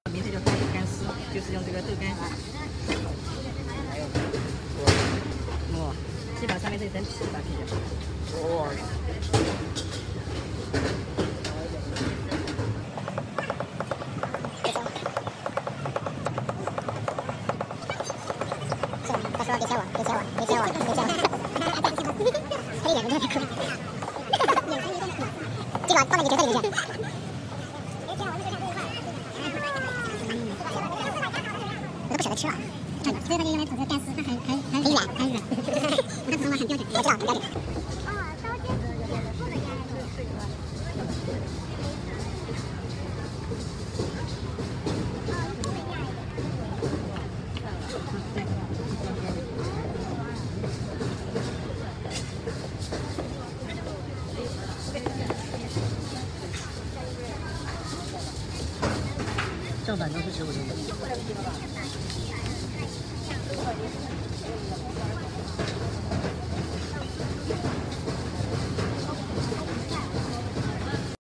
名字叫干丝，就是用这个豆干。哦，先把上面这一层皮把它去掉。 哦。 他说别切我，别切我，别切我，别切我。他一脸都在哭。这个放在你嘴里面去。我都不舍得吃了，真的。所以他就用来炒这个干丝，它很软，很软。它普通话很标准，我知道，很标准。 正反都是15度。